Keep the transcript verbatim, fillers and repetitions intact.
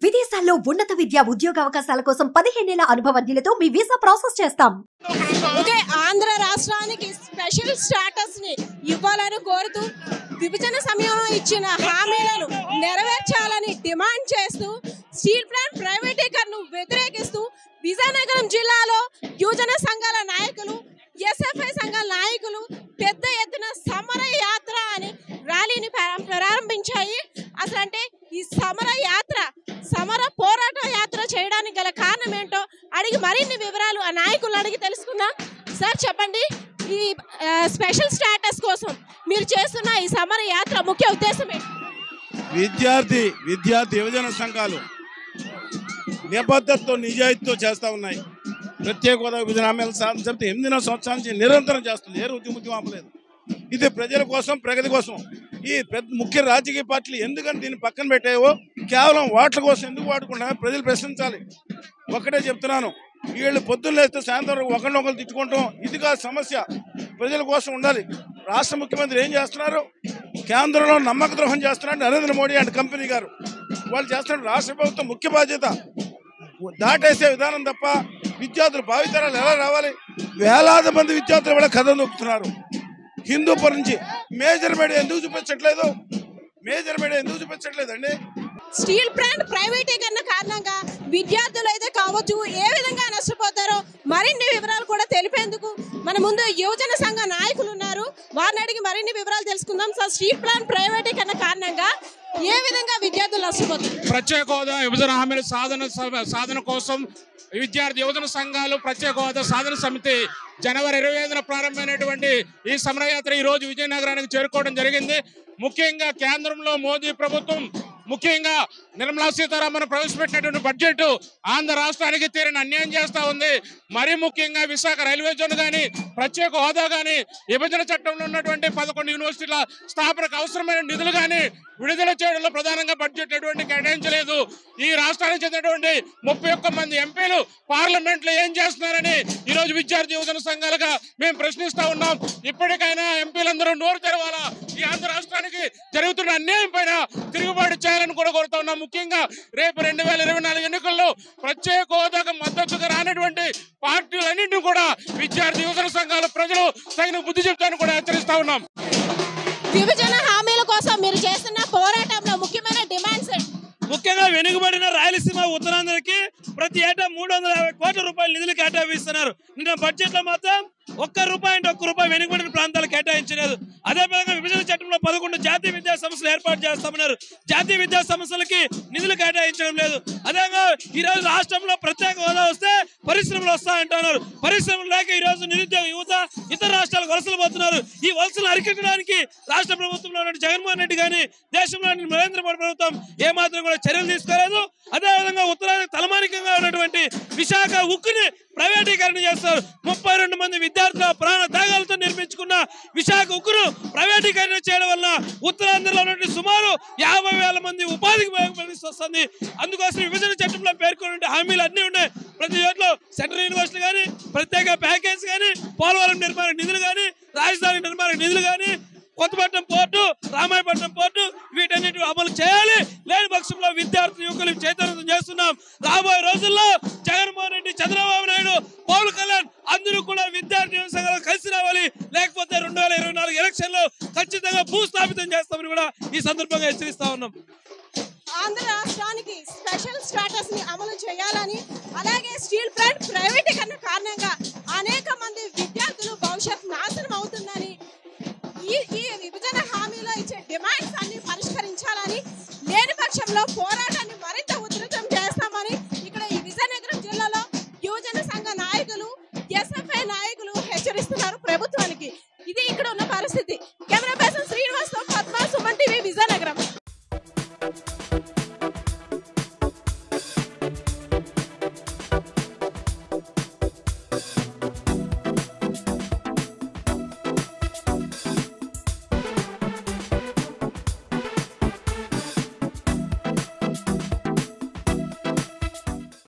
విదేశాల్లో ఉన్నత విద్యా ఉద్యోగ అవకాశాల కోసం పదిహేనేళ్ల అనుభవజ్ఞులతో మీ వీసా ప్రాసెస్ చేస్తాం. ఓకే, ఆంధ్ర రాష్ట్రానికి స్పెషల్ స్టాటస్ ని ఇవ్వాలని కోరుతూ విభజన సమయంలో ఇచ్చిన హామీలను నెరవేర్చాలని డిమాండ్ చేస్తూ స్టీల్ ప్లాంట్ ప్రైవేటీకరణను వ్యతిరేకిస్తూ విజయనగరం జిల్లాలో యువజన సంఘాల నాయకులు, ఎస్ఎఫ్ఐ సంఘాల నాయకులు పెద్ద ఎత్తున సమర యాత్ర అని ర్యాలీని ప్రారంభించాయి. అసలు అంటే ఈ సమర యాత్ర సమర పోరాట యాత్ర చేయడానికి గల కారణం ఏంటో అడిగి మరిన్ని వివరాలు ఆ నాయకులు అడిగి తెలుసుకుందాం. సార్ చెప్పండి, ఈ స్పెషల్ స్టాటస్ కోసం మీరు చేస్తున్న ఈ సమర యాత్ర ముఖ్య ఉద్దేశం ఏంటి? విద్యార్థి విద్యార్థి యువజన సంఘాలు నిబద్ధతతో నిజాయితీతో చేస్తూ ఉన్నాయి. ప్రత్యేక హోదా విభజన హామీల సాధన చెప్తే ఎనిమిదిన్నర సంవత్సరాల నుంచి నిరంతరం చేస్తుంది. ఏ రోజు ఉద్యమం ఆపలేదు. ఇది ప్రజల కోసం, ప్రగతి కోసం. ఈ పెద్ద ముఖ్య రాజకీయ పార్టీలు ఎందుకని దీన్ని పక్కన పెట్టాయో, కేవలం ఓట్ల కోసం ఎందుకు వాడుకుంటున్నా ప్రజలు ప్రశ్నించాలి. ఒకటే చెప్తున్నాను, వీళ్ళు పొద్దున్న లేస్తే సాయంత్రం ఒకరినొకరు తిట్టుకుంటాం, ఇది కాదు సమస్య. ప్రజల కోసం ఉండాలి. రాష్ట్ర ముఖ్యమంత్రి ఏం చేస్తున్నారు? కేంద్రంలో నమ్మక ద్రోహం చేస్తున్నారు నరేంద్ర మోడీ అండ్ కంపెనీ గారు. వాళ్ళు చేస్తున్నారు. రాష్ట్ర ప్రభుత్వం ముఖ్య బాధ్యత దాటేసే విధానం తప్ప విద్యార్థులు భావితరాలు ఎలా రావాలి? వేలాది మంది విద్యార్థులు కూడా కథ నొక్కుతున్నారు. హిందూపురం నుంచి మేజర్ మీడియా ఎందుకు చూపించట్లేదు? మేజర్ మీడియా ఎందుకు చూపించట్లేదండి? స్టీల్ ప్లాంట్ ప్రైవేటీకరణ కారణంగా విద్యార్థులు అయితే కావచ్చు ఏ విధంగా నష్టపోతారో మరిన్ని వివరాలు కూడా తెలిపేందుకు మన ముందు యువజన సంఘ నాయకులు ఉన్నారు. వారిని అడిగి మరిన్ని వివరాలు తెలుసుకుందాం. సార్, స్టీల్ ప్లాంట్ ప్రైవేటీకరణ కారణంగా ఏ విధంగా విద్యార్థులు నష్టపోతారు? ప్రత్యేక హోదా విభజన హామీల సాధన సాధన కోసం విద్యార్థి యువజన సంఘాలు ప్రత్యేక హోదా సాధన సమితి జనవరి ఇరవై ఐదున ప్రారంభమైనటువంటి ఈ సమరయాత్ర ఈ రోజు విజయనగరానికి చేరుకోవడం జరిగింది. ముఖ్యంగా కేంద్రంలో మోదీ ప్రభుత్వం, ముఖ్యంగా నిర్మలా సీతారామన్ ప్రవేశపెట్టినటువంటి బడ్జెట్ ఆంధ్ర రాష్ట్రానికి తీరని అన్యాయం చేస్తూ ఉంది. మరీ ముఖ్యంగా విశాఖ రైల్వే జోన్ కానీ, ప్రత్యేక హోదా కానీ, విభజన చట్టంలో ఉన్నటువంటి పదకొండు యూనివర్సిటీల స్థాపనకు అవసరమైన నిధులు కానీ విడుదల చేయడంలో ప్రధానంగా బడ్జెట్ ఎటువంటి కేటాయించలేదు. ఈ రాష్ట్రానికి చెందినటువంటి ముప్పై ఒక్క మంది ఎంపీలు పార్లమెంట్ లో ఏం చేస్తున్నారని ఈ రోజు విద్యార్థి యువజన సంఘాలుగా మేము ప్రశ్నిస్తా ఉన్నాం. ఇప్పటికైనా ఎంపీలందరూ నోరు తెరవాలా. ఈ ఆంధ్ర రాష్ట్రానికి జరుగుతున్న అన్యాయం పైన తిరుగుబాటు చేయాలని కూడా కోరుతా ఉన్నాం. ముఖ్యంగా రేపు రెండు వేల ఇరవై నాలుగు ఎన్నికల్లో ప్రత్యేక హోదాకు మద్దతుగా రానటువంటి పార్టీలన్నింటినీ కూడా విద్యార్థి యువజన సంఘాల ప్రజలు తగిన బుద్ధి చెప్తారని కూడా హెచ్చరిస్తా ఉన్నాం. విభజన హామీల కోసం మీరు చేస్తున్న పోరాటంలో ముఖ్యమైన డిమాండ్స్ ఏంటి? ముఖ్యంగా వెనుకబడిన రాయలసీమ, ఉత్తరాంధ్రకి ప్రతి ఏటా మూడు వందల యాభై కోట్ల రూపాయల నిధులు కేటాయిస్తున్నారు. నిన్న బడ్జెట్ లో మాత్రం ఒక్క రూపాయి అంటే ఒక్క రూపాయి వెనుకబడిన ప్రాంతాలు కేటాయించలేదు. అదేవిధంగా విభజన చట్టంలో పదకొండు జాతీయ విద్యా సంస్థలు ఏర్పాటు చేస్తామన్నారు. జాతీయ విద్యా సంస్థలకి నిధులు కేటాయించడం లేదు. అదేవిధంగా ఈ రోజు రాష్ట్రంలో ప్రత్యేక హోదా వస్తే పరిశ్రమలు వస్తాయంటున్నారు. పరిశ్రమలు లేక ఈ రోజు నిరుద్యోగ యువత ఇతర రాష్ట్రాలకు వలసలు పోతున్నారు. ఈ వలసలు అరికట్టడానికి రాష్ట్ర ప్రభుత్వంలో జగన్మోహన్ రెడ్డి కానీ, దేశంలోని నరేంద్ర మోడీ ప్రభుత్వం ఏమాత్రం కూడా చర్యలు తీసుకోలేదు. అదేవిధంగా ఉత్తరాది తలమానికంగా ఉన్నటువంటి విశాఖ ఉక్కుని ప్రైవేటీకరణ చేస్తారు. ముప్పై రెండు మంది విద్యార్థుల ప్రాణ త్యాగాలతో నిర్మించుకున్న విశాఖ ఉక్కును ప్రైవేటీకరణ చేయడం వల్ల ఉత్తరాంధ్రలో ఉన్నటువంటి సుమారు యాభై వేల మంది ఉపాధికి వస్తుంది. అందుకోసం విభజన చట్టంలో పేర్కొన్న హామీలు అన్ని ఉన్నాయి. ప్రతి చోట్ల సెంట్రల్ యూనివర్సిటీ కానీ, ప్రత్యేక ప్యాకేజ్ కానీ, పోలవరం నిర్మాణ నిధులు కానీ, రాజధాని నిర్మాణ నిధులు కానీ, కొత్తపట్నం పోర్టు, రామాయపట్నం పోర్టు వీటన్నిటి అమలు చేయాలి. లేని పక్షంలో విద్యార్థి యువకులు చైతన్యం చేస్తున్నాం. రాబోయే రోజుల్లో జగన్మోహన్ రెడ్డి, చంద్రబాబు నాయుడు, పవన్ కళ్యాణ్ అందరూ కూడా విద్యార్థి సంఘాలు కలిసి రావాలి. లేకపోతే రెండు వేల ఇరవై నాలుగు ఎలక్షన్ లో ఖచ్చితంగా భూస్థాపితం చేస్తామని కూడా ఈ సందర్భంగా హెచ్చరిస్తా ఉన్నాం. ఆంధ్ర రాష్ట్రానికి స్పెషల్ స్టాటస్ ని అమలు చేయాలని, అలాగే స్టీల్ ప్లాంట్ ప్రైవేటీకరణ కారణంగా అనేక మంది విద్యార్థులు భవిష్యత్ నాశనం అవుతుందని, ఈ ఈ విభజన హామీలో ఇచ్చే డిమాండ్స్ అన్ని పరిష్కరించాలని, లేని పక్షంలో పోరాటాన్ని మరింత ఉధృతం చేస్తామని ఇక్కడ ఈ విజయనగరం జిల్లాలో యువజన సంఘ నాయకులు, ఎస్ఎఫ్ఐ నాయకులు హెచ్చరిస్తున్నారు ప్రభుత్వానికి. ఇది ఇక్కడ ఉన్న పరిస్థితి.